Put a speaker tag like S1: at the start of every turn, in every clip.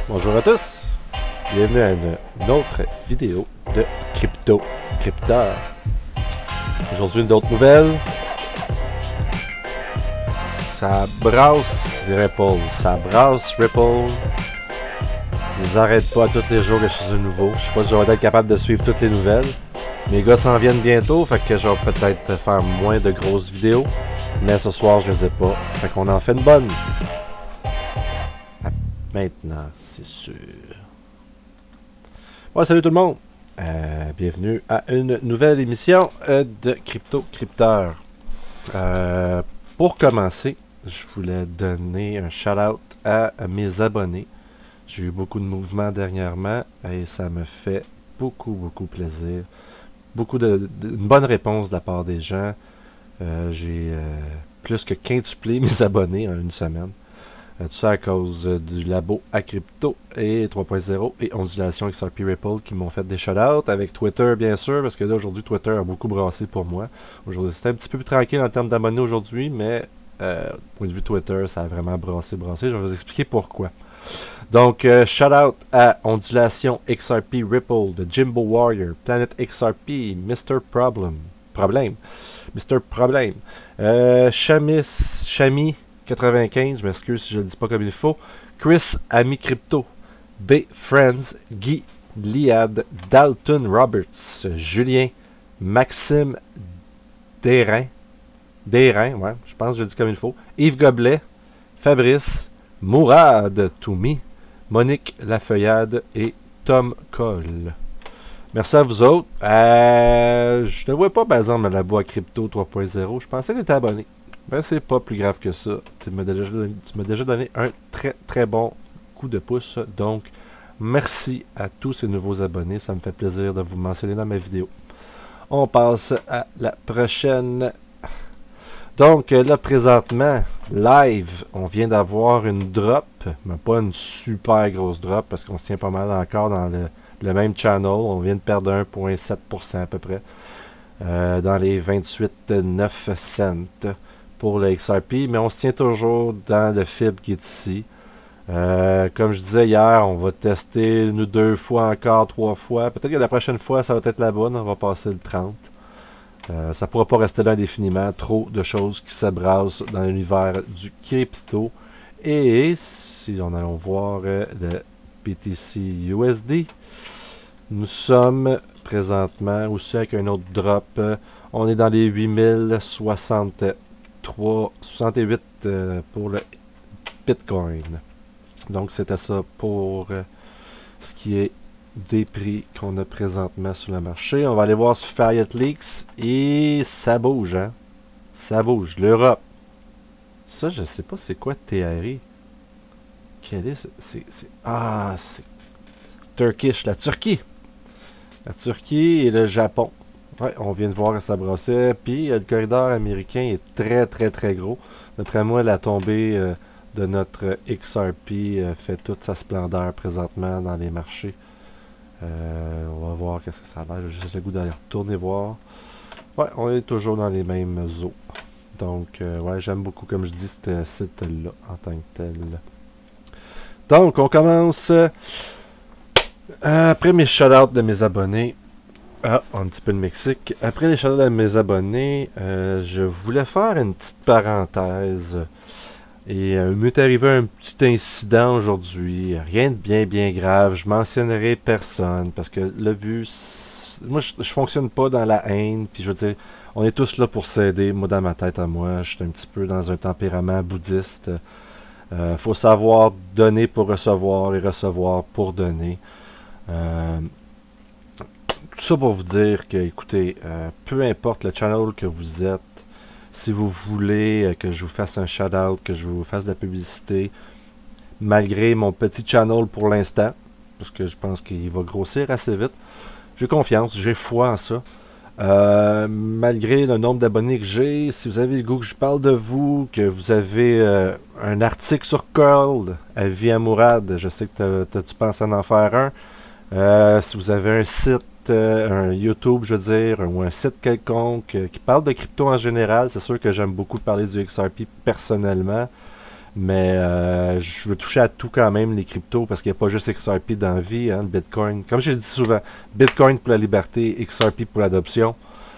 S1: Bonjour à tous, bienvenue à une autre vidéo de Crypto Crypteur. Aujourd'hui, d'autres nouvelles. Ça brasse Ripple, ça brasse Ripple. Ils arrêtent pas tous les jours que je suis un nouveau. Je sais pas si je vais être capable de suivre toutes les nouvelles. Mes gars s'en viennent bientôt, fait que je vais peut-être faire moins de grosses vidéos. Mais ce soir, je les ai pas. Fait qu'on en fait une bonne. Maintenant, c'est sûr. Ouais, salut tout le monde. Bienvenue à une nouvelle émission de Crypto Crypteur. Pour commencer, je voulais donner un shout-out à mes abonnés. J'ai eu beaucoup de mouvements dernièrement et ça me fait beaucoup plaisir. Une bonne réponse de la part des gens. J'ai plus que quintuplé mes abonnés en une semaine. Tout ça à cause du labo à crypto et 3.0 et ondulation XRP Ripple qui m'ont fait des shout-outs avec Twitter bien sûr parce que là aujourd'hui Twitter a beaucoup brassé pour moi. Aujourd'hui c'était un petit peu plus tranquille en termes d'abonnés aujourd'hui mais point de vue Twitter ça a vraiment brassé. Je vais vous expliquer pourquoi. Donc shout-out à ondulation XRP Ripple de Jimbo Warrior, Planet XRP, Mr. Problème, Chami 95, je m'excuse si je ne le dis pas comme il faut. Chris, Ami Crypto, B. Friends, Guy, Liad, Dalton Roberts, Julien, Maxime Desreins, ouais, je pense que je le dis comme il faut. Yves Goblet, Fabrice, Mourad Toumi, Monique Lafeuillade et Tom Cole. Merci à vous autres. Je ne vois pas, par exemple, la boîte crypto 3.0. Je pensais que tu étais abonné. Ben, c'est pas plus grave que ça. Tu m'as déjà donné un très bon coup de pouce. Donc, merci à tous ces nouveaux abonnés. Ça me fait plaisir de vous mentionner dans ma vidéo. On passe à la prochaine. Donc, là, présentement, live, on vient d'avoir une drop. Mais pas une super grosse drop parce qu'on se tient pas mal encore dans le même channel. On vient de perdre 1,7% à peu près. Dans les 28,9 cents. Pour le XRP, mais on se tient toujours dans le fib qui est ici. Comme je disais hier, on va tester une ou deux fois encore, 3 fois. Peut-être que la prochaine fois, ça va être la bonne. On va passer le 30. Ça ne pourra pas rester là indéfiniment. Trop de choses qui s'abrassent dans l'univers du crypto. Et si on allons voir le BTC USD, nous sommes présentement aussi avec un autre drop. On est dans les 8068 pour le Bitcoin. Donc c'était ça pour ce qui est des prix qu'on a présentement sur le marché. On va aller voir sur Fiat Leaks et ça bouge, hein? Ça bouge. L'Europe. Ça, je sais pas c'est quoi TRI. Quel est c'est Turkish, la Turquie. La Turquie et le Japon. Ouais, on vient de voir que ça brossait. Puis le corridor américain est très gros. D'après moi, la tombée de notre XRP fait toute sa splendeur présentement dans les marchés. On va voir qu'est-ce que ça a l'air. J'ai juste le goût d'aller retourner voir. Ouais, on est toujours dans les mêmes eaux. Donc, ouais, j'aime beaucoup, comme je dis, ce site-là en tant que tel. Donc, on commence. Après mes shout-outs de mes abonnés. Un petit peu de Mexique. Après les shout-outs de mes abonnés, je voulais faire une petite parenthèse. Et il m'est arrivé un petit incident aujourd'hui. Rien de bien grave. Je mentionnerai personne. Parce que le but, moi, je fonctionne pas dans la haine. Puis je veux dire, on est tous là pour s'aider. Moi, dans ma tête à moi, je suis un petit peu dans un tempérament bouddhiste. Faut savoir donner pour recevoir et recevoir pour donner. Tout ça pour vous dire que, écoutez, peu importe le channel que vous êtes, si vous voulez que je vous fasse un shout-out, que je vous fasse de la publicité, malgré mon petit channel pour l'instant, parce que je pense qu'il va grossir assez vite, j'ai confiance, j'ai foi en ça. Malgré le nombre d'abonnés que j'ai, si vous avez le goût que je parle de vous, que vous avez un article sur Curl, Avis à Mourad, je sais que tu penses en faire un. Si vous avez un site, un YouTube, je veux dire, ou un site quelconque qui parle de crypto en général, c'est sûr que j'aime beaucoup parler du XRP personnellement. Mais je veux toucher à tout quand même, les cryptos, parce qu'il n'y a pas juste XRP dans la vie, hein, le Bitcoin. Comme je le dis souvent, Bitcoin pour la liberté, XRP pour l'adoption.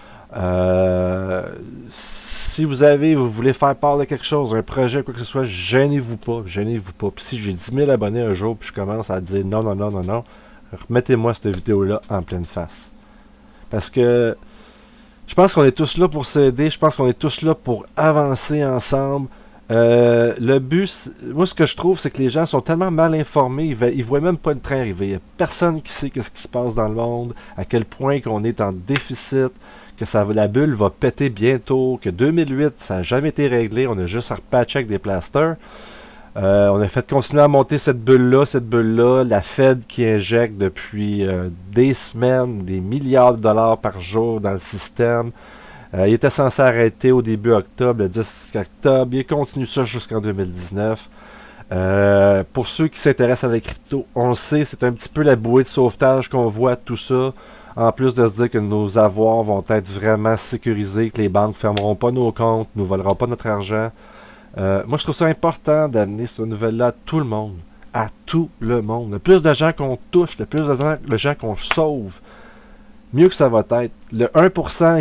S1: Si vous voulez faire part de quelque chose, un projet, quoi que ce soit, gênez-vous pas, gênez-vous pas. Puis si j'ai 10 000 abonnés un jour, puis je commence à dire non, non, non, non, non, remettez-moi cette vidéo-là en pleine face. Parce que je pense qu'on est tous là pour s'aider, je pense qu'on est tous là pour avancer ensemble. Le but, moi ce que je trouve, c'est que les gens sont tellement mal informés, ils voient même pas le train arriver. Il n'y a personne qui sait ce qui se passe dans le monde, à quel point qu'on est en déficit, que la bulle va péter bientôt, que 2008, ça n'a jamais été réglé, on a juste à repatcher avec des plasters. On a fait continuer à monter cette bulle-là, la Fed qui injecte depuis des semaines des milliards de dollars par jour dans le système. Il était censé arrêter au début octobre, le 10 octobre. Il continue ça jusqu'en 2019. Pour ceux qui s'intéressent à la crypto, on le sait, c'est un petit peu la bouée de sauvetage qu'on voit tout ça. En plus de se dire que nos avoirs vont être vraiment sécurisés, que les banques ne fermeront pas nos comptes, ne nous voleront pas notre argent. Moi, je trouve ça important d'amener cette nouvelle-là à tout le monde. À tout le monde. Le plus de gens qu'on touche, le plus de gens qu'on sauve, mieux que ça va être. Le 1%,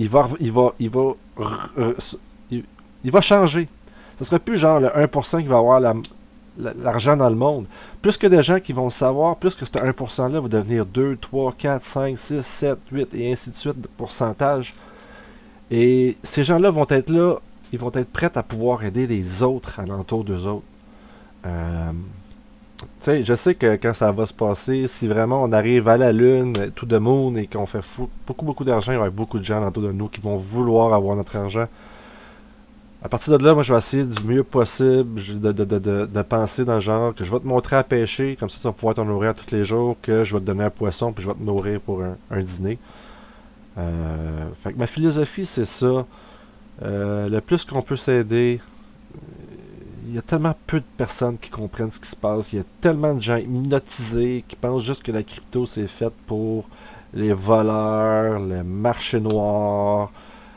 S1: il va changer. Ce sera plus genre le 1% qui va avoir l'argent dans le monde. Plus que de gens qui vont le savoir, plus que ce 1%-là va devenir 2, 3, 4, 5, 6, 7, 8 et ainsi de suite de pourcentage. Et ces gens-là vont être là, ils vont être prêts à pouvoir aider les autres alentour d'eux autres. Tu sais, je sais que quand ça va se passer, si vraiment on arrive à la Lune, tout de moon, et qu'on fait beaucoup d'argent, il y aura beaucoup de gens alentour de nous qui vont vouloir avoir notre argent. À partir de là, moi, je vais essayer du mieux possible de penser dans le genre que je vais te montrer à pêcher, comme ça tu vas pouvoir te nourrir tous les jours, que je vais te donner un poisson, puis je vais te nourrir pour un dîner. Fait que ma philosophie, c'est ça. Le plus qu'on peut s'aider, il y a tellement peu de personnes qui comprennent ce qui se passe. Il y a tellement de gens hypnotisés qui pensent juste que la crypto, c'est fait pour les voleurs, le marché noir,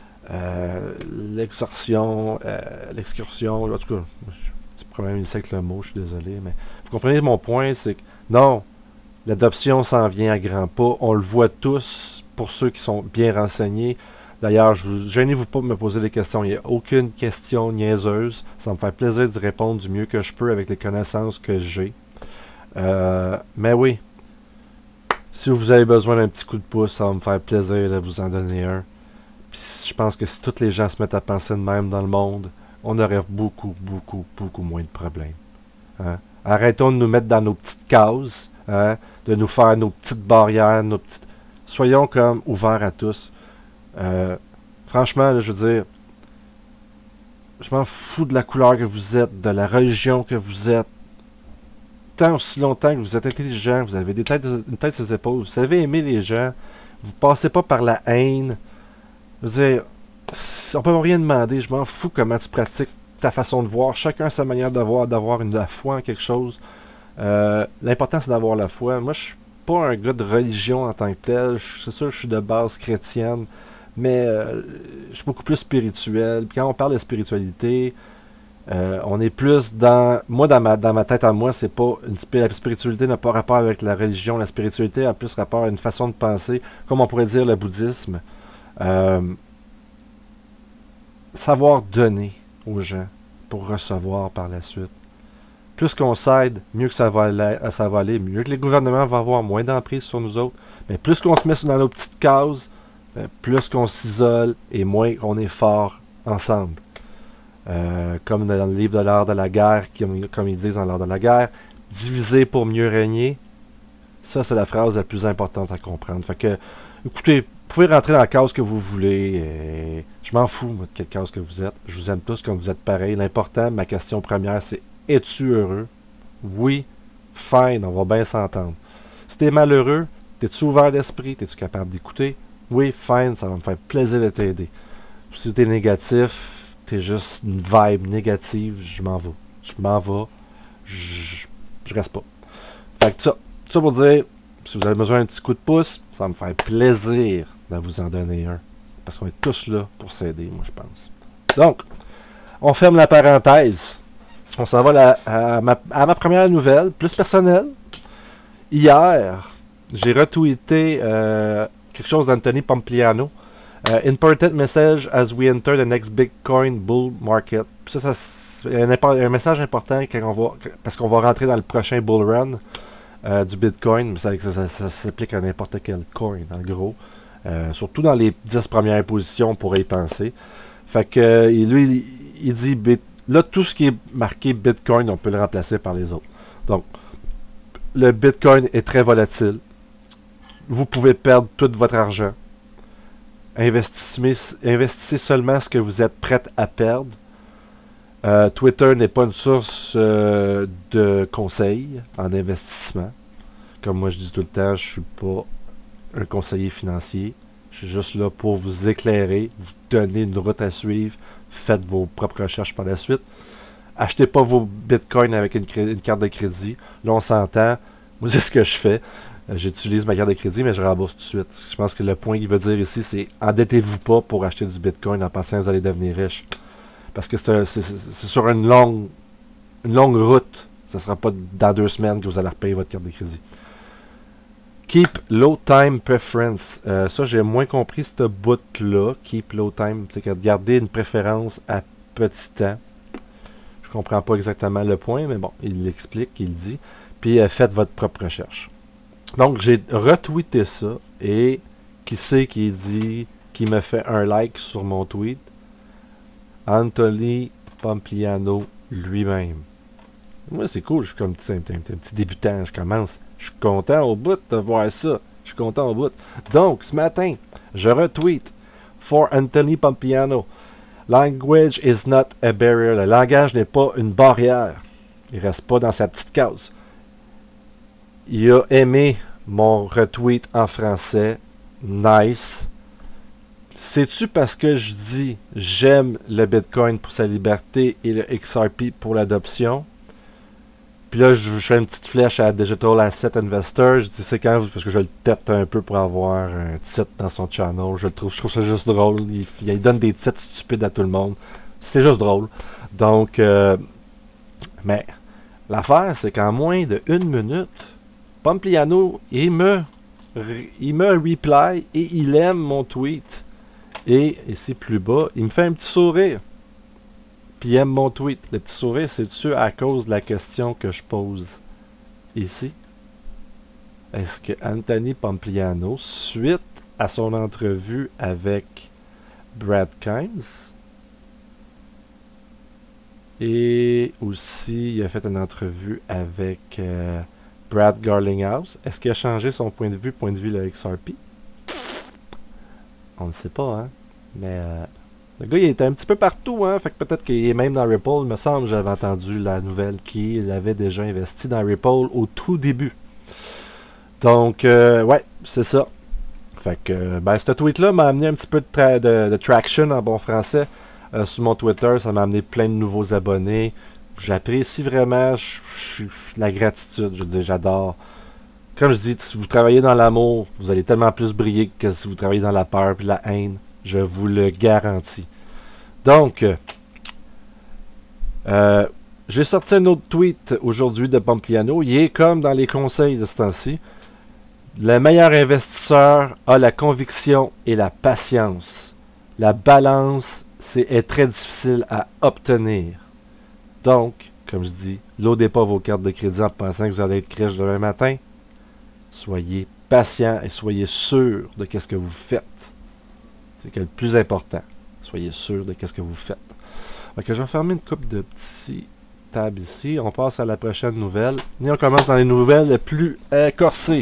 S1: l'excursion, en tout cas, j'ai un petit problème ici avec le mot, je suis désolé, mais vous comprenez mon point, c'est que non, l'adoption s'en vient à grands pas, on le voit tous pour ceux qui sont bien renseignés. D'ailleurs, gênez-vous pas de me poser des questions, il n'y a aucune question niaiseuse, ça me fait plaisir d'y répondre du mieux que je peux avec les connaissances que j'ai. Mais oui, si vous avez besoin d'un petit coup de pouce, ça va me faire plaisir de vous en donner un. Puis je pense que si tous les gens se mettent à penser de même dans le monde, on aurait beaucoup moins de problèmes. Hein? Arrêtons de nous mettre dans nos petites cases, hein? De nous faire nos petites barrières, soyons comme ouverts à tous. Franchement, là, je veux dire, je m'en fous de la couleur que vous êtes, de la religion que vous êtes. Tant aussi longtemps que vous êtes intelligent, vous avez une tête sur les épaules, vous savez aimer les gens, vous passez pas par la haine. Je veux dire, on peut rien demander, je m'en fous comment tu pratiques ta façon de voir. Chacun a sa manière d'avoir la foi en quelque chose. L'important, c'est d'avoir la foi. Moi, je suis pas un gars de religion en tant que tel. C'est sûr que je suis de base chrétienne, mais je suis beaucoup plus spirituel. Puis quand on parle de spiritualité, on est plus dans... Moi, dans ma tête à moi, c'est pas... La spiritualité n'a pas rapport avec la religion. La spiritualité a plus rapport à une façon de penser, comme on pourrait dire le bouddhisme. Savoir donner aux gens pour recevoir par la suite. Plus qu'on s'aide, mieux que ça va aller, mieux que les gouvernements vont avoir moins d'emprise sur nous autres. Mais plus qu'on se met dans nos petites cases, plus qu'on s'isole et moins qu'on est fort ensemble. Comme dans le livre de l'art de la guerre, comme ils disent dans l'art de la guerre, diviser pour mieux régner. Ça, c'est la phrase la plus importante à comprendre. Fait que, écoutez, vous pouvez rentrer dans la case que vous voulez. Je m'en fous, moi, de quelle case que vous êtes. Je vous aime tous comme vous êtes pareil. L'important, ma question première, c'est es-tu heureux? Oui, fine, on va bien s'entendre. Si t'es malheureux, t'es-tu ouvert d'esprit? T'es-tu capable d'écouter? Oui, fine, ça va me faire plaisir de t'aider. Si t'es négatif, t'es juste une vibe négative, je m'en vais. Je reste pas. Fait que ça pour dire, si vous avez besoin d'un petit coup de pouce, ça va me faire plaisir de vous en donner un. Parce qu'on est tous là pour s'aider, moi je pense. Donc, on ferme la parenthèse. On s'en va à ma première nouvelle, plus personnelle. Hier, j'ai retweeté quelque chose d'Anthony Pompliano. Important message as we enter the next Bitcoin bull market. Puis ça c'est un message important parce qu'on va rentrer dans le prochain bull run du Bitcoin. Ça s'applique à n'importe quel coin, en gros. Surtout dans les 10 premières positions, on pourrait y penser. Fait que lui, il dit, là, tout ce qui est marqué Bitcoin, on peut le remplacer par les autres. Donc, le Bitcoin est très volatile. Vous pouvez perdre tout votre argent. Investissez seulement ce que vous êtes prêt à perdre. Twitter n'est pas une source de conseils en investissement. Comme moi je dis tout le temps, je suis pas un conseiller financier. Je suis juste là pour vous éclairer, vous donner une route à suivre. Faites vos propres recherches par la suite. Achetez pas vos bitcoins avec une carte de crédit. Là, on s'entend. Moi, c'est ce que je fais. J'utilise ma carte de crédit, mais je rembourse tout de suite. Je pense que le point qu'il veut dire ici, c'est endettez-vous pas pour acheter du bitcoin en pensant que vous allez devenir riche. Parce que c'est sur une longue route. Ce ne sera pas dans 2 semaines que vous allez repayer votre carte de crédit. Keep low time preference. Ça, j'ai moins compris ce bout-là. Keep low time. C'est que garder une préférence à petit temps. Je comprends pas exactement le point, mais bon, il l'explique, il dit. Puis faites votre propre recherche. Donc, j'ai retweeté ça. Et qui c'est qui dit, qui me fait un like sur mon tweet? Anthony Pompliano lui-même. Moi, c'est cool. Je suis comme un petit débutant. Je commence. Je suis content au bout de voir ça. Je suis content au bout. Donc, ce matin, je retweet for Anthony Pompliano. Language is not a barrier. Le langage n'est pas une barrière. Il reste pas dans sa petite case. Il a aimé mon retweet en français. Nice. C'est-tu parce que je dis j'aime le Bitcoin pour sa liberté et le XRP pour l'adoption? Puis là, je fais une petite flèche à Digital Asset Investor. Je dis c'est quand parce que je le tête un peu pour avoir un titre dans son channel. Je trouve ça juste drôle. Il donne des titres stupides à tout le monde. C'est juste drôle. Donc, mais l'affaire, c'est qu'en moins de 1 minute, Pompliano, il me reply et il aime mon tweet. Et ici plus bas, il me fait un petit sourire. Puis il aime mon tweet. Le petit sourire, c'est-tu à cause de la question que je pose ici? Est-ce que Anthony Pompliano, suite à son entrevue avec Brad Kimes, et aussi il a fait une entrevue avec Brad Garlinghouse, est-ce qu'il a changé son point de vue le XRP? On ne sait pas, hein? Mais le gars, il était un petit peu partout, hein? Fait que peut-être qu'il est même dans Ripple. Il me semble, j'avais entendu la nouvelle qu'il avait déjà investi dans Ripple au tout début. Donc, ouais, c'est ça. Fait que, ce tweet-là m'a amené un petit peu de traction en bon français sur mon Twitter. Ça m'a amené plein de nouveaux abonnés. J'apprécie vraiment la gratitude. Je veux dire, j'adore. Comme je dis, si vous travaillez dans l'amour, vous allez tellement plus briller que si vous travaillez dans la peur et la haine. Je vous le garantis. Donc, j'ai sorti un autre tweet aujourd'hui de Pompliano. Il est comme dans les conseils de ce temps-ci. Le meilleur investisseur a la conviction et la patience. La balance est très difficile à obtenir. Donc, comme je dis, loadez pas vos cartes de crédit en pensant que vous allez être riche demain matin. Soyez patient et soyez sûr de ce que vous faites. C'est le plus important. Soyez sûr de ce que vous faites. Ok, je vais fermer une couple de petits tabs ici. On passe à la prochaine nouvelle. Et on commence dans les nouvelles les plus corsées.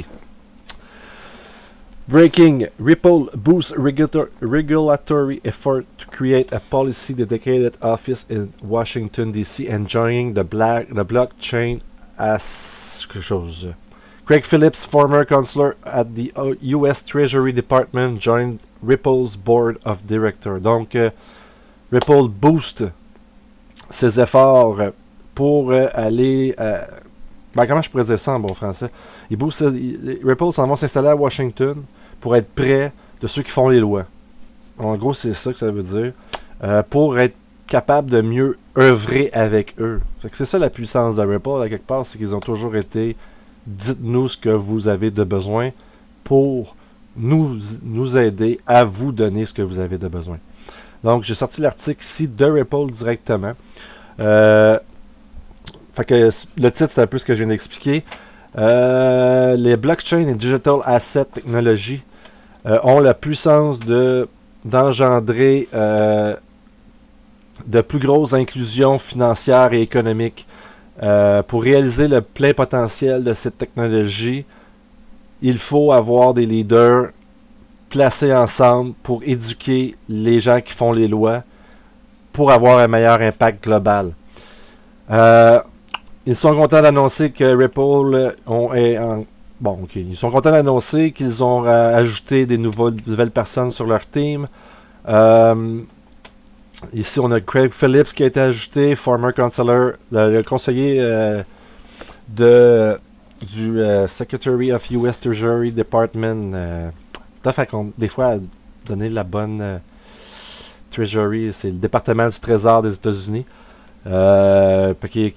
S1: Breaking. Ripple boosts regulatory effort to create a policy dedicated office in Washington, D.C. and joining the blockchain as quelque chose. Craig Phillips, former counselor at the U.S. Treasury Department, joined Ripple's board of directors. Donc, Ripple booste ses efforts pour aller... comment je pourrais dire ça en bon français? Ripple s'en va s'installer à Washington pour être près de ceux qui font les lois. En gros, c'est ça que ça veut dire. Pour être capable de mieux œuvrer avec eux. C'est ça la puissance de Ripple, à quelque part, c'est qu'ils ont toujours été dites-nous ce que vous avez de besoin pour nous aider à vous donner ce que vous avez de besoin. Donc, j'ai sorti l'article ici de Ripple directement. Fait que le titre, c'est un peu ce que je viens d'expliquer. Les blockchain et digital asset technologies ont la puissance d'engendrer de plus grosses inclusions financières et économiques. Pour réaliser le plein potentiel de cette technologie, il faut avoir des leaders placés ensemble pour éduquer les gens qui font les lois pour avoir un meilleur impact global. Ils sont contents d'annoncer que Ripple ils sont contents d'annoncer qu'ils ont ajouté des nouvelles personnes sur leur team. Ici, on a Craig Phillips qui a été ajouté, former counselor, le conseiller du Secretary of US Treasury Department. Des fois, à donner la bonne Treasury, c'est le département du Trésor des États-Unis. Il a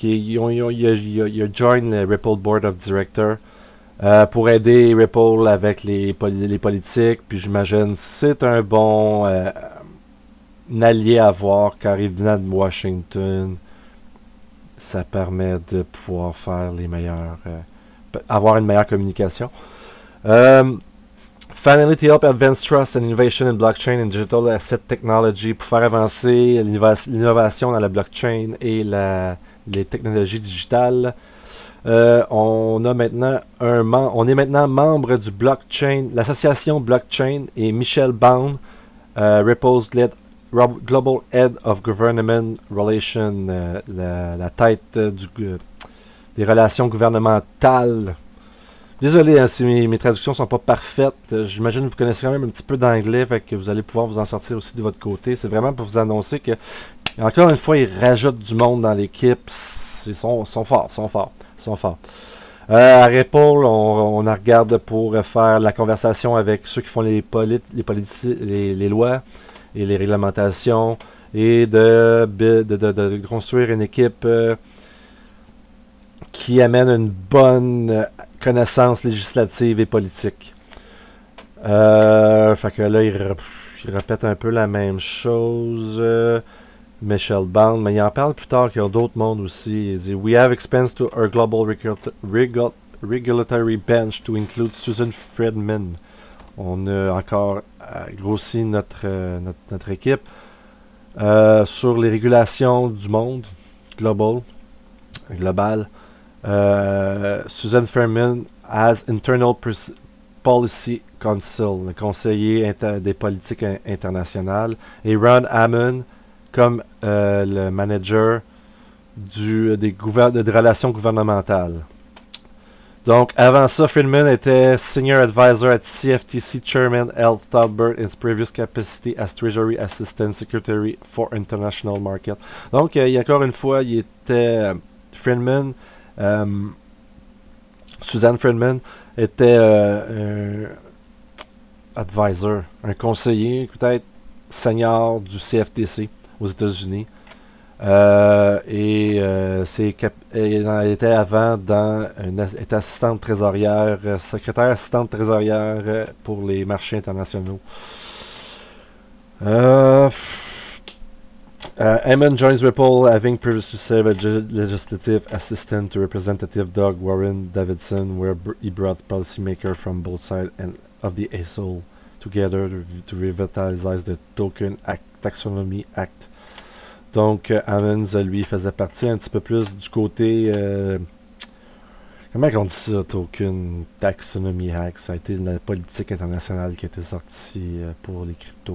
S1: join le Ripple Board of Directors pour aider Ripple avec les politiques. Puis j'imagine c'est un bon allié à voir car il venait de Washington. Ça permet de pouvoir faire avoir une meilleure communication. Finally, to help advance trust and innovation in blockchain and digital asset technology, pour faire avancer l'innovation dans la blockchain et les technologies digitales, on est maintenant membre du blockchain, l'association blockchain, et Michelle Bound, Ripple's Global Head of Government Relations, la tête des relations gouvernementales. Désolé si mes traductions sont pas parfaites. J'imagine que vous connaissez quand même un petit peu d'anglais, fait que vous allez pouvoir vous en sortir aussi de votre côté. C'est vraiment pour vous annoncer que, encore une fois, ils rajoutent du monde dans l'équipe. Ils sont forts. À Ripple, on regarde pour faire la conversation avec ceux qui font les lois et les réglementations et de construire une équipe qui amène une bonne connaissance législative et politique. Fait que là, il répète un peu la même chose. Michelle Bound, mais il en parle plus tard qu'il y a d'autres mondes aussi. Il dit We have expanded to our global regulatory bench to include Susan Friedman. On a encore grossi notre équipe sur les régulations du monde global. Susan Friedman as Internal Policy Council, le conseiller des politiques internationales, et Ron Hammond comme le manager des relations gouvernementales. Donc, avant ça, Friedman était Senior Advisor at CFTC Chairman L. Thalbert in his previous capacity as Treasury Assistant Secretary for International Market. Donc, encore une fois, il était Friedman. Suzanne Friedman était un advisor, un conseiller, peut-être senior du CFTC aux États-Unis. Elle était avant était assistante trésorière, secrétaire assistante trésorière pour les marchés internationaux. Hammond joins Ripple, having previously served as legislative assistant to Representative Doug Warren Davidson, where he brought policymakers from both sides of the aisle together to revitalize the Token Taxonomy Act. Donc, Hammond, lui, faisait partie un petit peu plus du côté... comment on dit ça, Token Taxonomy Act? Ça a été la politique internationale qui a été sortie pour les cryptos.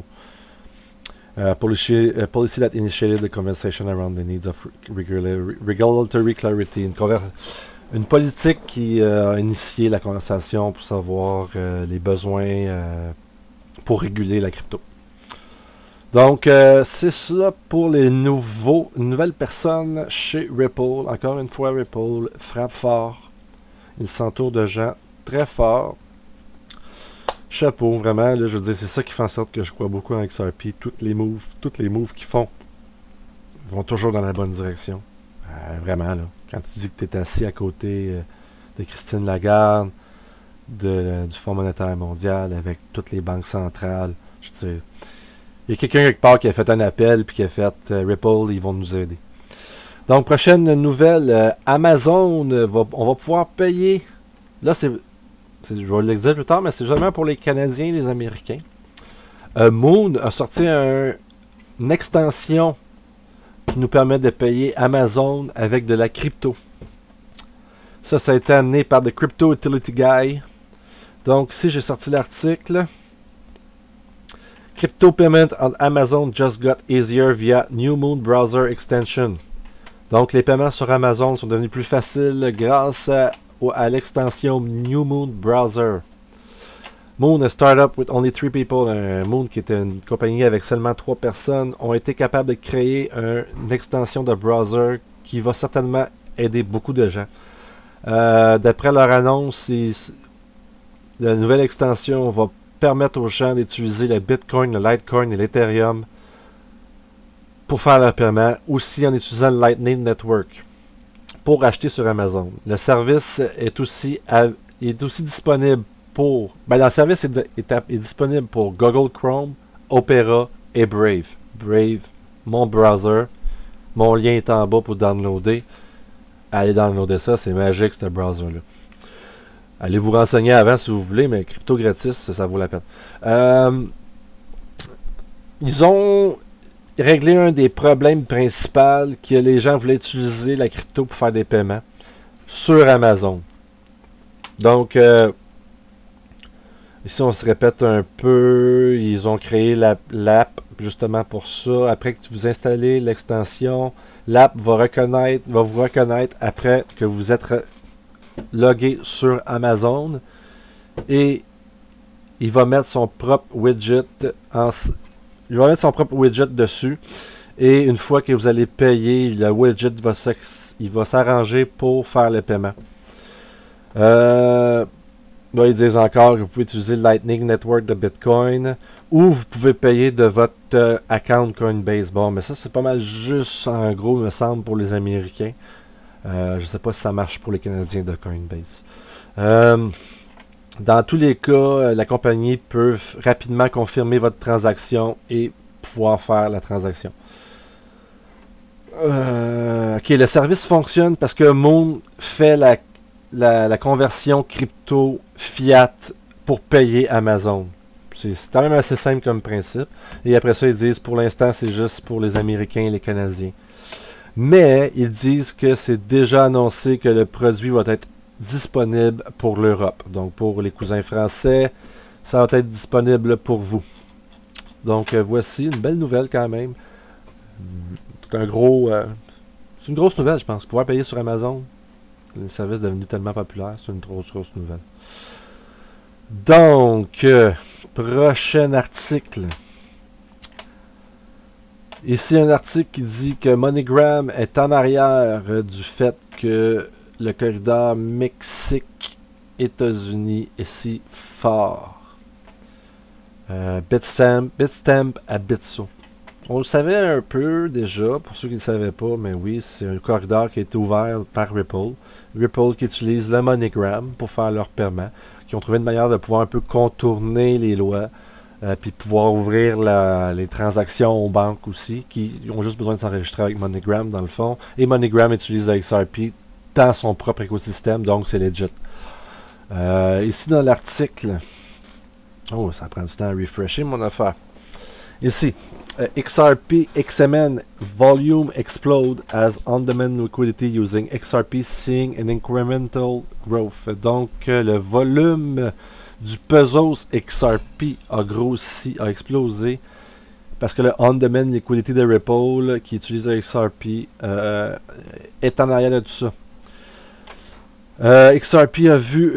S1: Policy that initiated the conversation around the needs of regulatory clarity. Une politique qui a initié la conversation pour savoir les besoins pour réguler la crypto. Donc, c'est ça pour les nouvelles personnes chez Ripple. Encore une fois, Ripple frappe fort. Il s'entoure de gens très forts. Chapeau, vraiment. Là, je veux dire, c'est ça qui fait en sorte que je crois beaucoup en XRP. Toutes les moves qu'ils font vont toujours dans la bonne direction. Vraiment, là. Quand tu dis que tu es assis à côté de Christine Lagarde, du Fonds monétaire mondial, avec toutes les banques centrales, je veux dire, il y a quelqu'un quelque part qui a fait un appel puis qui a fait Ripple, ils vont nous aider. Donc, prochaine nouvelle, Amazon, on va pouvoir payer. Là, je vais le dire plus tard, mais c'est seulement pour les Canadiens et les Américains. Moon a sorti une extension qui nous permet de payer Amazon avec de la crypto. Ça a été amené par The Crypto Utility Guy. Donc, ici, j'ai sorti l'article. Crypto payment on Amazon just got easier via New Moon Browser Extension. Donc, les paiements sur Amazon sont devenus plus faciles grâce à l'extension New Moon Browser. Moon, a startup with only 3 people, Moon qui était une compagnie avec seulement 3 personnes, ont été capables de créer une extension de browser qui va certainement aider beaucoup de gens. D'après leur annonce, la nouvelle extension va permettre aux gens d'utiliser le Bitcoin, le Litecoin et l'Ethereum pour faire leur paiement, aussi en utilisant le Lightning Network pour acheter sur Amazon. Le service est aussi disponible pour... le service est disponible pour Google Chrome, Opera et Brave. Brave, mon browser. Mon lien est en bas pour downloader. Allez downloader ça, c'est magique ce browser-là. Allez vous renseigner avant si vous voulez, mais crypto gratis, ça vaut la peine. Ils ont réglé un des problèmes principaux que les gens voulaient utiliser la crypto pour faire des paiements sur Amazon. Donc, ici on se répète un peu, ils ont créé l'app justement pour ça. Après que vous installez l'extension, l'app va vous reconnaître après que vous êtes logué sur Amazon et il va mettre son propre widget dessus et une fois que vous allez payer, le widget va s'arranger pour faire le paiement. Là, ils disent encore que vous pouvez utiliser le Lightning Network de Bitcoin ou vous pouvez payer de votre account Coinbase. Bon, mais ça c'est pas mal juste en gros, me semble, pour les Américains. Je ne sais pas si ça marche pour les Canadiens de Coinbase. Dans tous les cas, la compagnie peut rapidement confirmer votre transaction et pouvoir faire la transaction. Ok, le service fonctionne parce que Moon fait la conversion crypto fiat pour payer Amazon. C'est quand même assez simple comme principe. Et après ça, ils disent pour l'instant, c'est juste pour les Américains et les Canadiens. Mais ils disent que c'est déjà annoncé que le produit va être disponible pour l'Europe. Donc pour les cousins français, ça va être disponible pour vous. Donc voici une belle nouvelle quand même. C'est une grosse nouvelle, je pense. Pouvoir payer sur Amazon, le service est devenu tellement populaire, c'est une grosse nouvelle. Donc, prochain article. Ici, un article qui dit que MoneyGram est en arrière du fait que le corridor Mexique-États-Unis est si fort. Bitstamp à Bitso. On le savait un peu déjà, pour ceux qui ne le savaient pas, mais oui, c'est un corridor qui a été ouvert par Ripple. Ripple qui utilise le MoneyGram pour faire leur paiement, qui ont trouvé une manière de pouvoir un peu contourner les lois, puis pouvoir ouvrir les transactions aux banques aussi, qui ont juste besoin de s'enregistrer avec MoneyGram dans le fond. Et MoneyGram utilise le XRP dans son propre écosystème, donc c'est legit. Ici dans l'article, oh, ça prend du temps à refresher mon affaire. Ici, XRP XMN volume explode as on-demand liquidity using XRP seeing an incremental growth. Donc, le volume du Pesos XRP a explosé parce que le on-demand liquidity de Ripple qui utilise le XRP est en arrière de tout ça. XRP a vu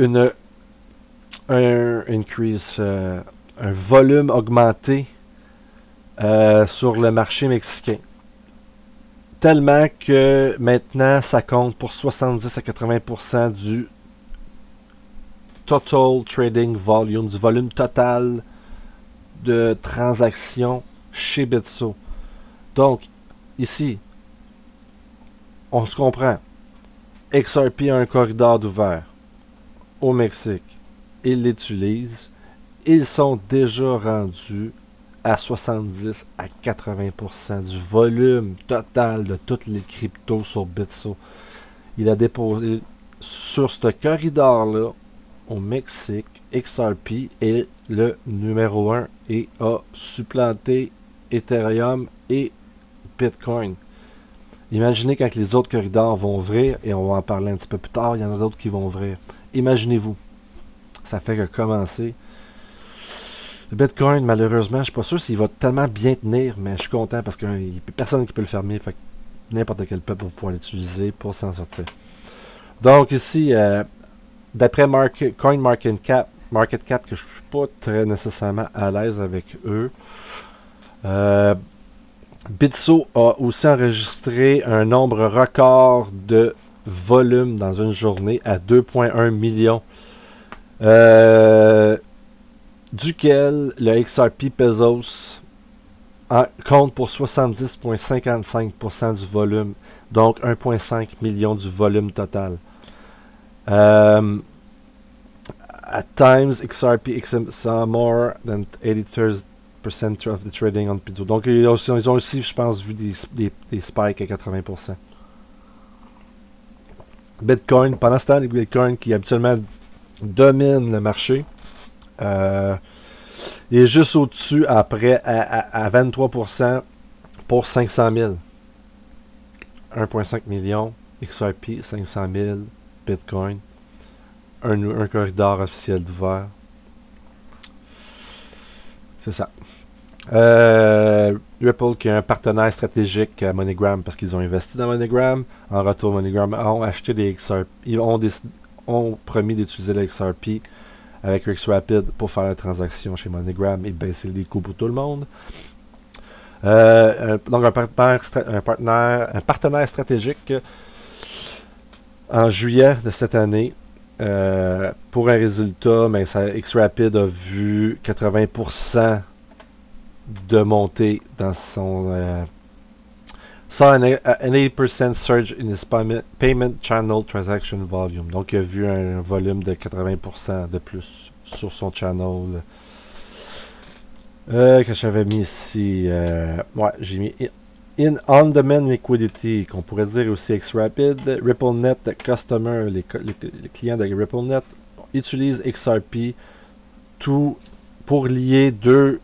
S1: un volume augmenté sur le marché mexicain. Tellement que maintenant, ça compte pour 70 à 80% du total trading volume, du volume total de transactions chez Bitso. Donc, ici, on se comprend. XRP a un corridor d'ouvert au Mexique. Ils l'utilisent. Ils sont déjà rendus à 70 à 80% du volume total de toutes les cryptos sur Bitso. Il a déposé sur ce corridor-là au Mexique. XRP est le numéro 1 et a supplanté Ethereum et Bitcoin. Imaginez quand les autres corridors vont ouvrir, et on va en parler un petit peu plus tard, il y en a d'autres qui vont ouvrir. Imaginez-vous. Ça fait que commencer. Le Bitcoin, malheureusement, je suis pas sûr s'il va tellement bien tenir, mais je suis content parce qu'il n'y a personne qui peut le fermer. Fait que n'importe quel peuple va pouvoir l'utiliser pour s'en sortir. Donc ici, d'après CoinMarketCap, que je suis pas très nécessairement à l'aise avec eux, Bitso a aussi enregistré un nombre record de volume dans une journée à 2,1 millions. Duquel le XRP Pesos compte pour 70,55% du volume, donc 1,5 million du volume total. At times, XRP saw more than 83% of the trading on Bitso. Donc, ils ont aussi, je pense, vu des spikes à 80%. Bitcoin, pendant ce temps, les Bitcoin qui habituellement dominent le marché, il est juste au-dessus après à 23% pour 500 000. 1,5 million, XRP, 500 000, Bitcoin. Un corridor officiel d'ouvert. C'est ça. Ripple qui est un partenaire stratégique à MoneyGram parce qu'ils ont investi dans MoneyGram. En retour, MoneyGram ont acheté des XRP. Ils ont promis d'utiliser le XRP avec RixRapid pour faire la transaction chez MoneyGram et baisser les coûts pour tout le monde. Donc un partenaire stratégique en juillet de cette année. Pour un résultat, mais XRapid a vu 80% de montée dans son saw an 80% surge in his payment channel transaction volume. Donc il a vu un volume de 80% de plus sur son channel. Que j'avais mis ici, ouais, j'ai mis in on-demand liquidity, qu'on pourrait dire aussi XRapid. RippleNet Customer, les clients de RippleNet utilisent XRP tout pour lier deux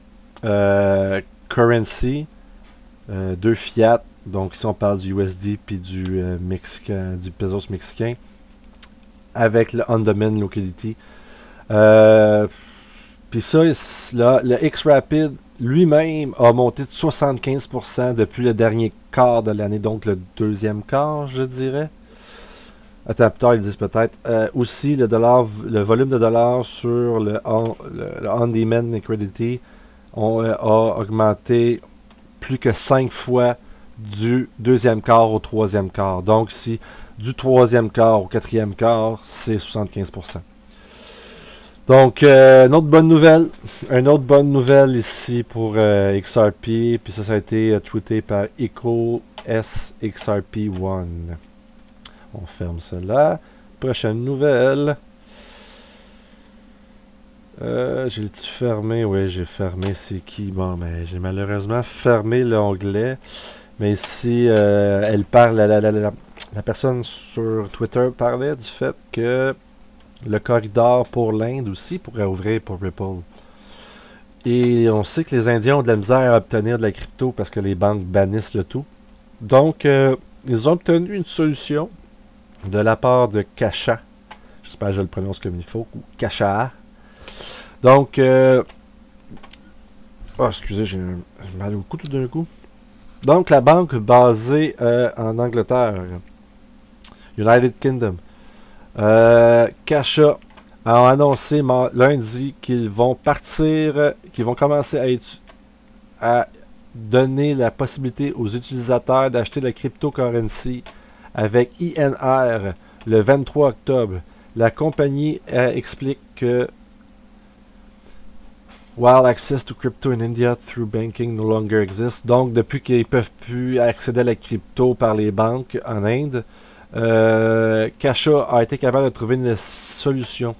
S1: currency, deux fiat. Donc ici on parle du USD puis du mexicain, du pesos mexicain, avec le on-demand liquidity. Puis ça, là, le XRapid lui-même a monté de 75% depuis le dernier quart de l'année, donc le deuxième quart, je dirais. Attends, plus tard, ils disent peut-être. Aussi, le volume de dollars sur le on-demand liquidity a augmenté plus que 5 fois du deuxième quart au troisième quart. Donc, si du troisième quart au quatrième quart, c'est 75%. Donc, une autre bonne nouvelle ici pour XRP, puis ça a été tweeté par EcoSXRP1. On ferme cela. Prochaine nouvelle. J'ai-tu fermé? Oui, j'ai fermé. C'est qui? Bon, mais j'ai malheureusement fermé l'onglet. Mais ici, elle parle, la personne sur Twitter parlait du fait que le corridor pour l'Inde aussi pourrait ouvrir pour Ripple. Et on sait que les Indiens ont de la misère à obtenir de la crypto parce que les banques bannissent le tout. Donc, ils ont obtenu une solution de la part de Kasha. J'espère que je le prononce comme il faut. Ou Kasha. Donc, excusez, j'ai mal au cou tout d'un coup. Donc, la banque basée en Angleterre, United Kingdom, Kasha a annoncé lundi qu'ils vont commencer à donner la possibilité aux utilisateurs d'acheter la cryptocurrency avec INR le 23 octobre. La compagnie explique que While access to crypto in India through banking no longer exists. Donc, depuis qu'ils ne peuvent plus accéder à la crypto par les banques en Inde, Kasha a été capable de trouver une solution.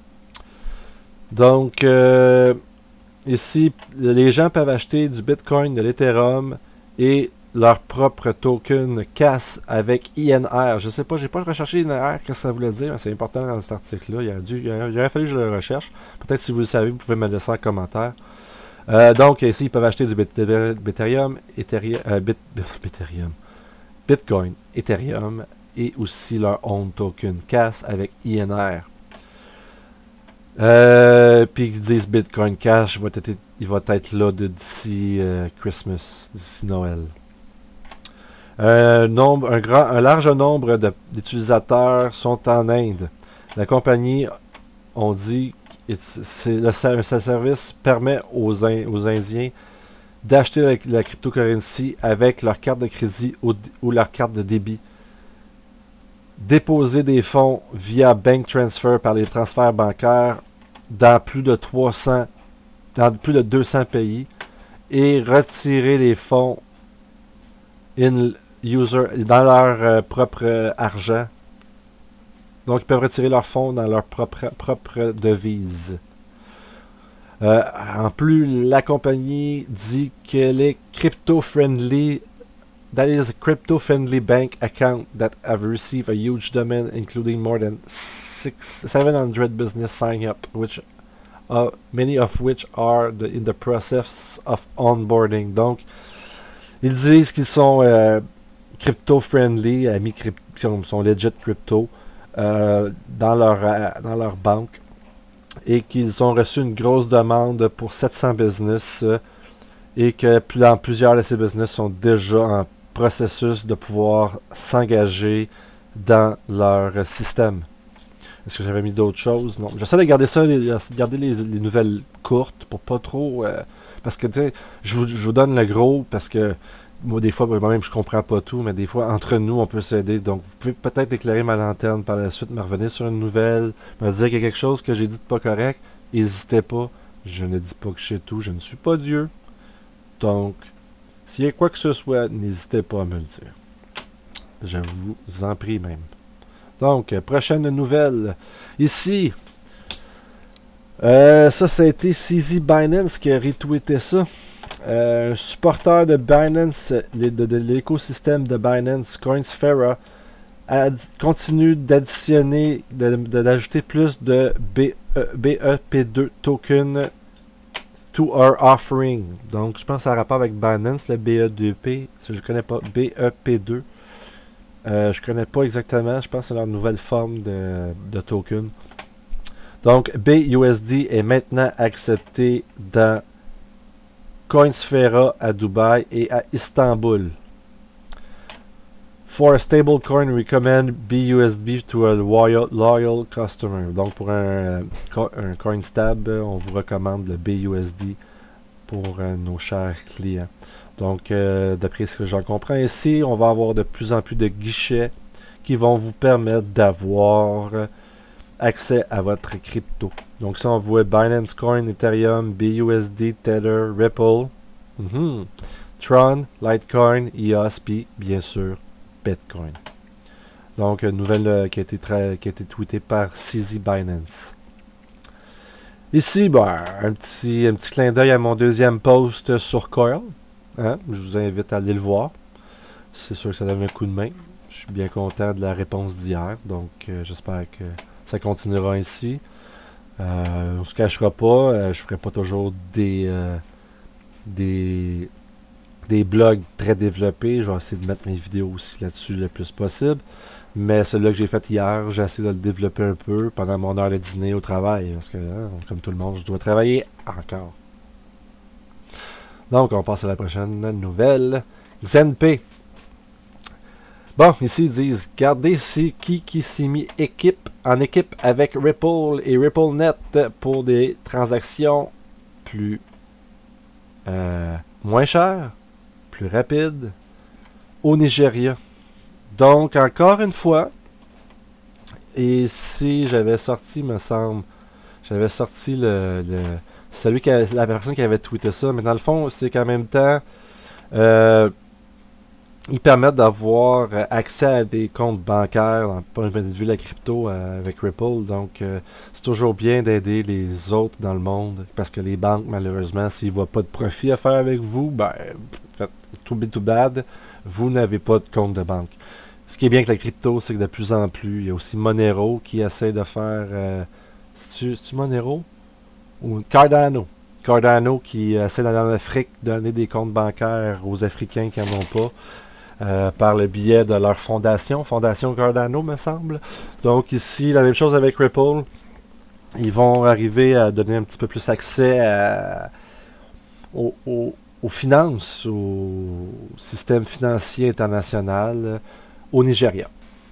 S1: Donc, ici, les gens peuvent acheter du Bitcoin, de l'Ethereum et leur propre token CAS avec INR. Je sais pas, j'ai pas recherché INR, qu'est-ce que ça voulait dire, mais c'est important dans cet article-là. Il aurait fallu que je le recherche. Peut-être si vous le savez, vous pouvez me le laisser en commentaire. Donc, ici, ils peuvent acheter du Bitcoin, Ethereum et aussi leur own token CAS avec INR. Puis ils disent Bitcoin Cash il va être là d'ici Christmas, d'ici Noël. Un large nombre d'utilisateurs sont en Inde. La compagnie, on dit, un service permet aux Indiens d'acheter la cryptocurrency avec leur carte de crédit ou leur carte de débit. Déposer des fonds via bank transfer par les transferts bancaires dans plus de 200 pays et retirer les fonds dans leur propre argent. Donc, ils peuvent retirer leurs fonds dans leur propre devise. En plus, la compagnie dit qu'elle est crypto-friendly. That is a crypto-friendly bank account that have received a huge demand, including more than 700 business sign-up, many of which are in the process of onboarding. Donc, ils disent qu'ils sont crypto-friendly, sont legit crypto dans leur banque et qu'ils ont reçu une grosse demande pour 700 business et que plusieurs de ces business sont déjà en processus de pouvoir s'engager dans leur système. Est-ce que j'avais mis d'autres choses? Non. J'essaie de garder ça, garder les nouvelles courtes pour pas trop... parce que, tu sais, je vous donne le gros parce que moi, des fois, moi-même, je comprends pas tout, mais des fois, entre nous, on peut s'aider. Donc, vous pouvez peut-être éclairer ma lanterne par la suite, me revenir sur une nouvelle, me dire qu'il y a quelque chose que j'ai dit de pas correct. N'hésitez pas. Je ne dis pas que je sais tout. Je ne suis pas Dieu. Donc, s'il y a quoi que ce soit, n'hésitez pas à me le dire. Je vous en prie même. Donc, prochaine nouvelle. Ici, ça a été CZ Binance qui a retweeté ça. Un supporter de Binance, de l'écosystème de Binance, Coinsfera, continue d'additionner, d'ajouter plus de BEP2 token to our offering. Donc, je pense que ça a rapport avec Binance, le BE2P. Je ne connais pas. BEP2. Je connais pas exactement. Je pense que c'est leur nouvelle forme de token. Donc, BUSD est maintenant accepté dans Coinsfera à Dubaï et à Istanbul. For a stablecoin, recommend BUSD to a loyal customer. Donc, pour un CoinStab, on vous recommande le BUSD pour nos chers clients. Donc, d'après ce que j'en comprends ici, on va avoir de plus en plus de guichets qui vont vous permettre d'avoir accès à votre crypto. Donc, ça, on voit Binance Coin, Ethereum, BUSD, Tether, Ripple, Tron, Litecoin, EOS, puis bien sûr, Bitcoin. Donc, une nouvelle qui a été tweetée par CZ Binance. Ici, un petit clin d'œil à mon deuxième post sur Coil. Hein? Je vous invite à aller le voir. C'est sûr que ça donne un coup de main. Je suis bien content de la réponse d'hier. Donc, j'espère que ça continuera ainsi. On ne se cachera pas. Je ne ferai pas toujours des blogs très développés. Je vais essayer de mettre mes vidéos aussi là-dessus le plus possible. Mais celui-là que j'ai fait hier, j'ai essayé de le développer un peu pendant mon heure de dîner au travail. Parce que, comme tout le monde, je dois travailler encore. Donc, on passe à la prochaine nouvelle. XNP. Bon, ici, ils disent, regardez qui s'est mis en équipe avec Ripple et RippleNet pour des transactions moins chères, plus rapides, au Nigeria. Donc, encore une fois, et si j'avais sorti, me semble, j'avais sorti la personne qui avait tweeté ça. Mais dans le fond, c'est qu'en même temps, euh, ils permettent d'avoir accès à des comptes bancaires dans le point de vue de la crypto avec Ripple. Donc, c'est toujours bien d'aider les autres dans le monde parce que les banques, malheureusement, s'ils ne voient pas de profit à faire avec vous, ben, faites too big too bad, vous n'avez pas de compte de banque. Ce qui est bien avec la crypto, c'est que de plus en plus, il y a aussi Monero qui essaie de faire. C'est-tu Monero ou Cardano? Cardano qui essaie d'aller en Afrique donner des comptes bancaires aux Africains qui n'en ont pas. Par le biais de leur fondation, Fondation Cardano, me semble. Donc ici, la même chose avec Ripple. Ils vont arriver à donner un petit peu plus accès aux finances, au système financier international au Nigeria.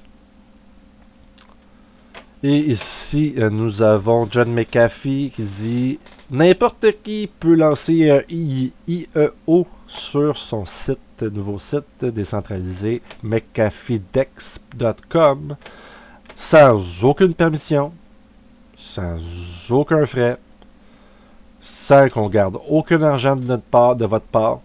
S1: Et ici, nous avons John McAfee qui dit « N'importe qui peut lancer un IEO sur son nouveau site décentralisé McAfeeDex.com sans aucune permission, sans aucun frais, sans qu'on garde aucun argent de votre part,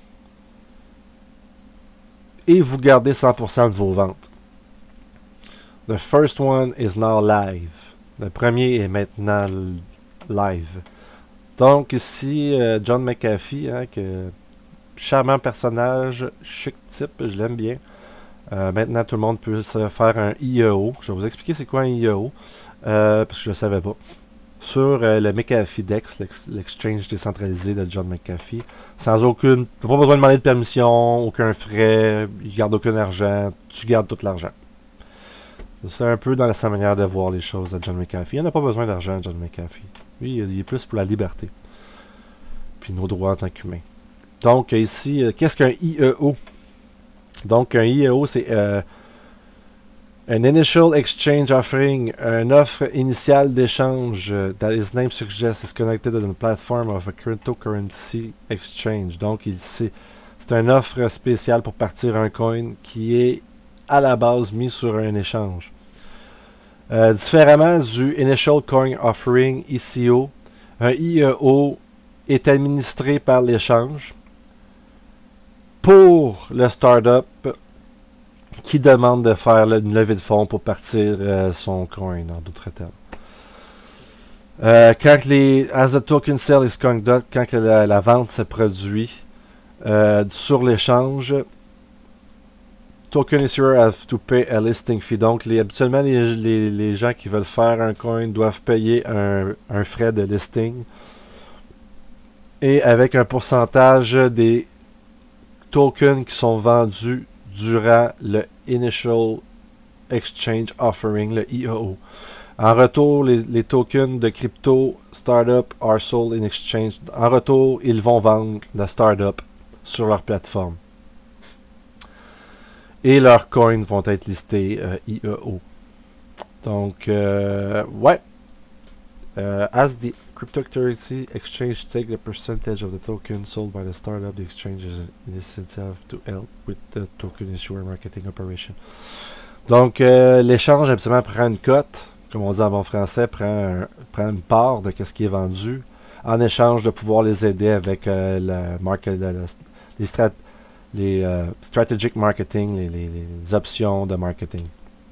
S1: et vous gardez 100% de vos ventes. The first one is now live. Le premier est maintenant live. Donc ici, John McAfee, charmant personnage, chic type, je l'aime bien. Maintenant, tout le monde peut se faire un IEO. Je vais vous expliquer c'est quoi un IEO, parce que je ne le savais pas. Sur le McAfee Dex, l'exchange décentralisé de John McAfee, sans aucune... pas besoin de demander de permission, aucun frais, il ne garde aucun argent, tu gardes tout l'argent. C'est un peu dans sa manière de voir les choses à John McAfee. Il n'a pas besoin d'argent, John McAfee. Lui, il est plus pour la liberté. Puis nos droits en tant qu'humain. Donc ici, qu'est-ce qu'un IEO? Donc un IEO, c'est an initial exchange offering, une offre initiale d'échange that its name suggests is connected to the platform of a cryptocurrency exchange. Donc c'est une offre spéciale pour partir un coin qui est à la base mis sur un échange. Différemment du Initial Coin Offering ICO, un IEO est administré par l'échange pour le startup qui demande de faire une levée de fonds pour partir son coin, en d'autres termes. As the token sale is conducted, quand la vente se produit sur l'échange, token issuer have to pay a listing fee. Donc, habituellement, les gens qui veulent faire un coin doivent payer un frais de listing. Et avec un pourcentage des tokens qui sont vendus durant le Initial Exchange Offering, le IEO. En retour, les tokens de crypto startup are sold in exchange. En retour, ils vont vendre la startup sur leur plateforme. Et leurs coins vont être listés IEO. Donc, ouais. As the cryptocurrency exchange take the percentage of the token sold by the startup, the exchange is an incentive to help with the token issuer marketing operation. Donc, l'échange, absolument, prend une cote, comme on dit en bon français, prend une part de ce qui est vendu, en échange de pouvoir les aider avec les strategic marketing, les options de marketing.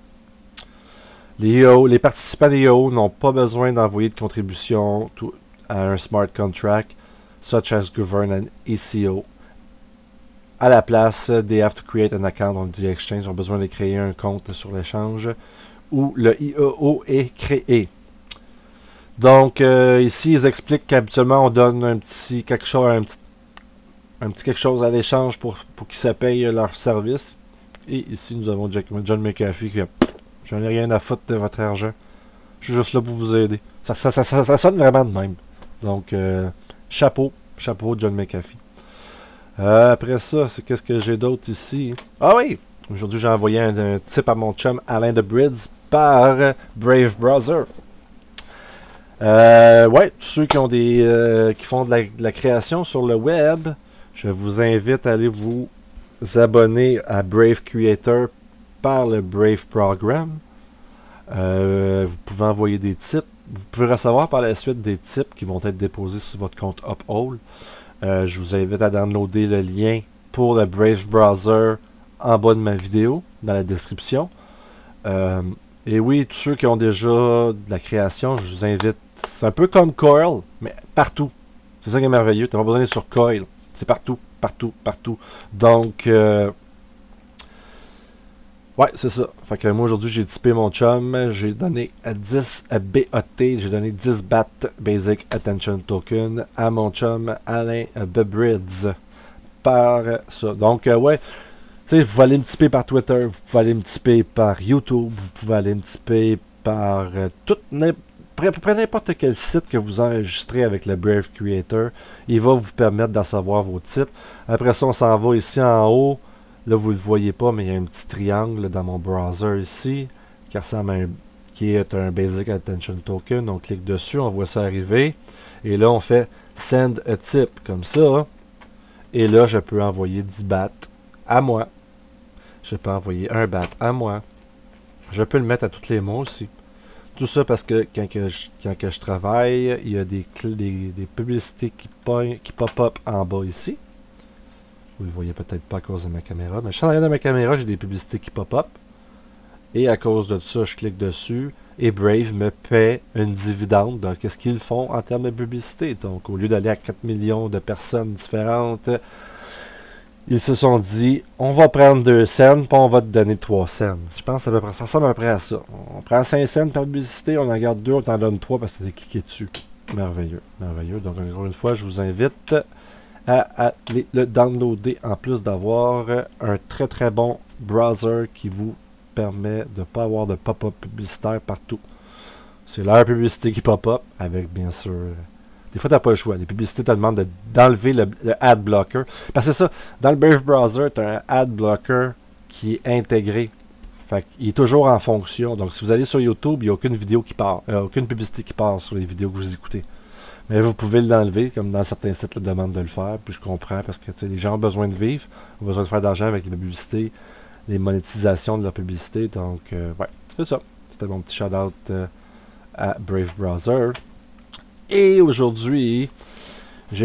S1: Les participants des IEO n'ont pas besoin d'envoyer de contribution à un smart contract, such as govern an ECO. À la place, they have to create an account on the exchange. Ils ont besoin de créer un compte sur l'échange où le IEO est créé. Donc, ici, ils expliquent qu'habituellement, on donne un petit quelque chose à l'échange pour qu'ils se payent leur service. Et ici, nous avons John McAfee qui a « J'en ai rien à foutre de votre argent. Je suis juste là pour vous aider. » Ça sonne vraiment de même. Donc, chapeau John McAfee. Après ça, c'est qu'est-ce que j'ai d'autre ici? Ah oui! Aujourd'hui, j'ai envoyé un tip à mon chum Alain de Brids par Brave Browser. Ouais, tous ceux qui ont qui font de la création sur le web, je vous invite à aller vous abonner à Brave Creator par le Brave Program. Vous pouvez envoyer des tips. Vous pouvez recevoir par la suite des tips qui vont être déposés sur votre compte Uphold. Je vous invite à downloader le lien pour le Brave Browser en bas de ma vidéo, dans la description. Et oui, tous ceux qui ont déjà de la création, je vous invite. C'est un peu comme Coil, mais partout. C'est ça qui est merveilleux. Tu n'as pas besoin d'être sur Coil. C'est partout, partout, partout. Donc, ouais, c'est ça. Fait que moi, aujourd'hui, j'ai typé mon chum. J'ai donné 10 BAT. J'ai donné 10 BAT Basic Attention Token à mon chum Alain Bebrids. Par ça. Donc, ouais. Tu sais, vous pouvez aller me typer par Twitter. Vous pouvez aller me typer par YouTube. Vous pouvez aller me typer par à peu près n'importe quel site que vous enregistrez avec le Brave Creator. Il va vous permettre de savoir vos types. Après ça, on s'en va ici en haut. Là, vous ne le voyez pas, mais il y a un petit triangle dans mon browser ici qui ressemble à qui est un Basic Attention Token. On clique dessus, on voit ça arriver. Et là, on fait Send a Tip comme ça. Et là, je peux envoyer 10 BAT à moi. Je peux envoyer un BAT à moi. Je peux le mettre à tous les mots aussi. Tout ça parce que quand je travaille, il y a des publicités qui pop-up en bas ici. Vous ne le voyez peut-être pas à cause de ma caméra, mais je suis en arrière de ma caméra, j'ai des publicités qui pop-up. Et à cause de ça, je clique dessus et Brave me paie une dividende. Donc, qu'est-ce qu'ils font en termes de publicité? Donc, au lieu d'aller à 4 millions de personnes différentes, ils se sont dit, on va prendre 2 cents, puis on va te donner 3 cents. Je pense que ça ressemble à peu près à ça. On prend 5 cents par publicité, on en garde 2, on t'en donne 3 parce que tu as cliqué dessus. Merveilleux, merveilleux. Donc, encore une fois, je vous invite à aller le downloader en plus d'avoir un très très bon browser qui vous permet de ne pas avoir de pop-up publicitaire partout. C'est leur publicité qui pop-up avec bien sûr... Des fois, tu n'as pas le choix. Les publicités te demandent d'enlever le ad blocker. Parce que c'est ça, dans le Brave Browser, tu as un ad blocker qui est intégré. Fait qu'il est toujours en fonction. Donc, si vous allez sur YouTube, il n'y a aucune vidéo qui part. Aucune publicité qui part sur les vidéos que vous écoutez. Mais vous pouvez l'enlever, comme dans certains sites le demandent de le faire. Puis je comprends parce que les gens ont besoin de vivre, ont besoin de faire d'argent avec les publicités, les monétisations de leur publicité. Donc, ouais, c'est ça. C'était mon petit shout-out à Brave Browser. Et aujourd'hui, j'ai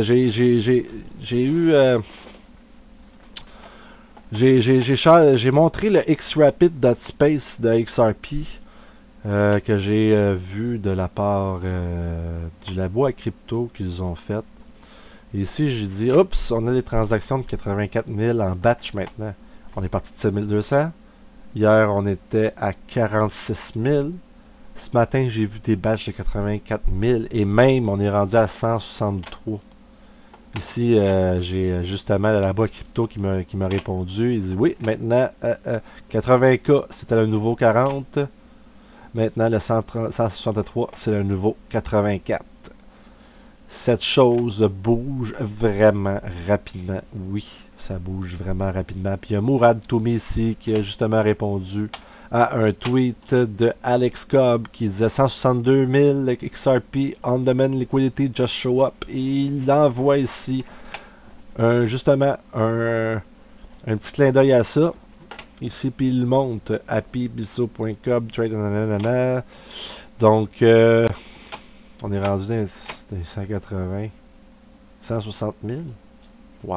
S1: montré le xrapid.space de XRP que j'ai vu de la part du labo à crypto qu'ils ont fait. Et ici, j'ai dit, oups, on a des transactions de 84 000 en batch maintenant. On est parti de 7200. Hier, on était à 46 000. Ce matin, j'ai vu des batchs de 84 000 et même, on est rendu à 163. Ici, j'ai justement le labo crypto qui m'a répondu. Il dit oui, maintenant, 80K, c'était le nouveau 40. Maintenant, le 163, c'est le nouveau 84. Cette chose bouge vraiment rapidement. Oui, ça bouge vraiment rapidement. Puis il y a Mourad Toumi ici qui a justement répondu à un tweet de Alex Cobb qui disait 162 000 XRP on demand liquidity just show up. Et il envoie ici justement un petit clin d'œil à ça. Ici, puis il monte happybisso.com, trade, nanana. Donc, on est rendu dans les 180, 160 000. Wow.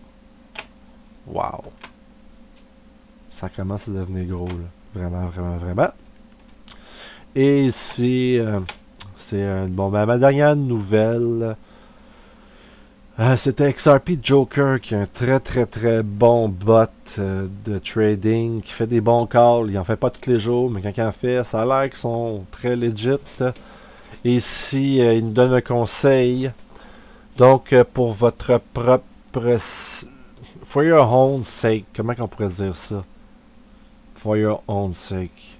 S1: Wow. Ça commence à devenir gros, là. Vraiment, vraiment, vraiment. Et ici, c'est bon, ma dernière nouvelle. C'était XRP Joker qui est un très très très bon bot de trading qui fait des bons calls. Il en fait pas tous les jours, mais quand il en fait, ça a l'air qu'ils sont très legit. Et ici, il nous donne un conseil. Donc, pour votre propre... For your own sake. Comment on pourrait dire ça? For your own sake.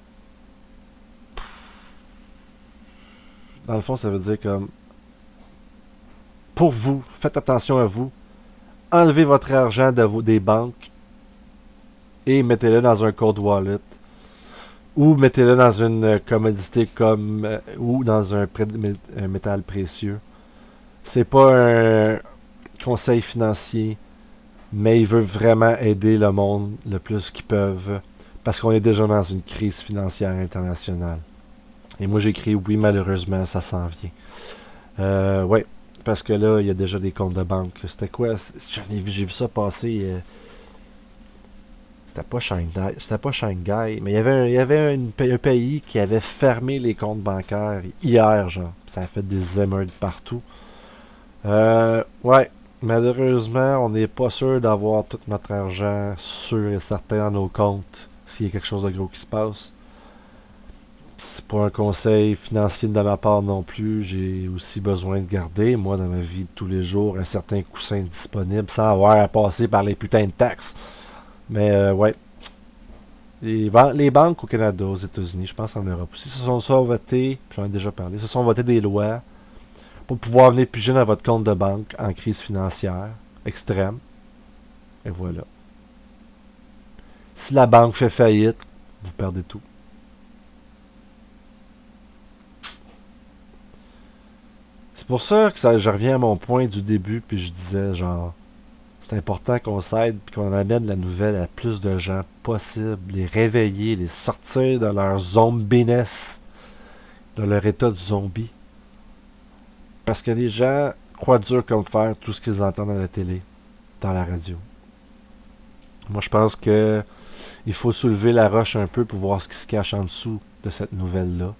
S1: Dans le fond, ça veut dire comme... Pour vous, faites attention à vous. Enlevez votre argent des banques et mettez-le dans un cold wallet. Ou mettez-le dans une commodité comme... ou dans un métal précieux. C'est pas un conseil financier, mais il veut vraiment aider le monde le plus qu'ils peuvent. Parce qu'on est déjà dans une crise financière internationale. Et moi, j'ai écrit oui, malheureusement, ça s'en vient. Ouais, parce que là, il y a déjà des comptes de banque. C'était quoi? J'ai vu ça passer. C'était pas Shanghai, mais il y avait un pays qui avait fermé les comptes bancaires hier, genre. Ça a fait des émeutes partout. Ouais, malheureusement, on n'est pas sûr d'avoir tout notre argent sûr et certain dans nos comptes s'il y a quelque chose de gros qui se passe. C'est pas un conseil financier de ma part non plus. J'ai aussi besoin de garder, moi, dans ma vie de tous les jours, un certain coussin disponible sans avoir à passer par les putains de taxes. Mais ouais. Les banques au Canada, aux États-Unis, je pense en Europe aussi, se sont votés, j'en ai déjà parlé, se sont votés des lois pour pouvoir venir piger dans votre compte de banque en crise financière extrême. Et voilà. Si la banque fait faillite, vous perdez tout. C'est pour ça que je reviens à mon point du début, puis je disais genre, c'est important qu'on s'aide et qu'on amène la nouvelle à plus de gens possible, les réveiller, les sortir de leur zombiness, de leur état de zombie. Parce que les gens croient dur comme fer tout ce qu'ils entendent à la télé, dans la radio. Moi, je pense que il faut soulever la roche un peu pour voir ce qui se cache en dessous de cette nouvelle-là.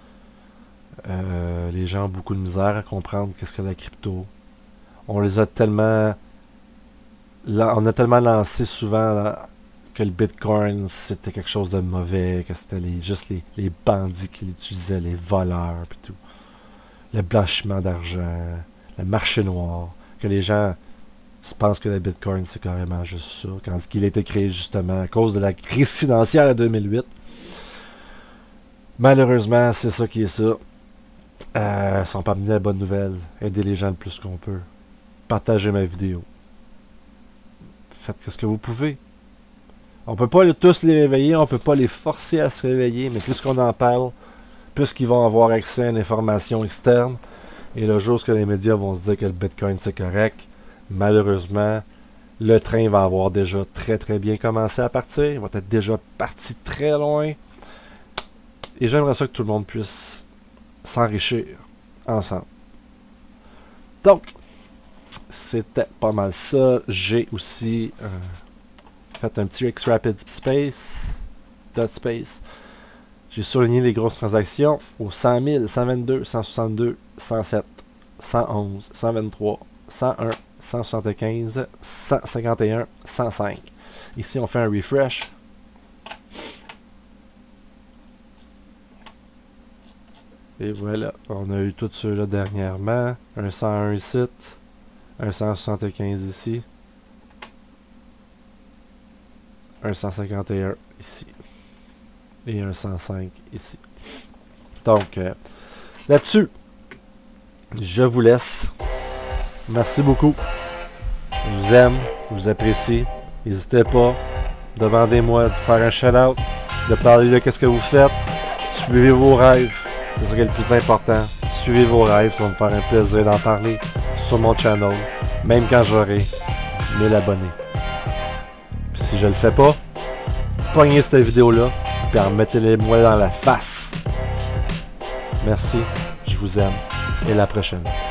S1: Les gens ont beaucoup de misère à comprendre qu'est-ce que la crypto. On les a tellement... on a tellement lancé souvent là, que le Bitcoin c'était quelque chose de mauvais, que c'était juste les bandits qui l'utilisaient, les voleurs pis tout. Le blanchiment d'argent, le marché noir, que les gens pensent que le Bitcoin c'est carrément juste ça, quand il a été créé justement à cause de la crise financière de 2008. Malheureusement, c'est ça qui est ça. Ils sont pas amenés à la bonne nouvelle. Aider les gens le plus qu'on peut. Partagez ma vidéo. Faites ce que vous pouvez. On peut pas tous les réveiller, on peut pas les forcer à se réveiller, mais plus qu'on en parle, plus qu'ils vont avoir accès à une information externe. Et le jour où les médias vont se dire que le Bitcoin c'est correct, malheureusement, le train va avoir déjà très très bien commencé à partir. Il va être déjà parti très loin. Et j'aimerais ça que tout le monde puisse s'enrichir ensemble. Donc, c'était pas mal ça. J'ai aussi fait un petit X-Rapid Space. J'ai souligné les grosses transactions au 100 000, 122, 162, 107, 111, 123, 101, 175, 151, 105. Ici, on fait un refresh. Et voilà, on a eu tous ceux-là dernièrement. Un 101 ici, un 175 ici, un 151 ici, et un 105 ici. Donc, là-dessus, je vous laisse. Merci beaucoup. Je vous aime, je vous apprécie. N'hésitez pas, demandez-moi de faire un shout-out, de parler de qu'est-ce que vous faites. Suivez vos rêves. C'est ça qui est le plus important. Suivez vos rêves, ça va me faire un plaisir d'en parler sur mon channel, même quand j'aurai 10 000 abonnés. Puis si je le fais pas, pognez cette vidéo-là, puis remettez-les-moi dans la face. Merci, je vous aime, et à la prochaine.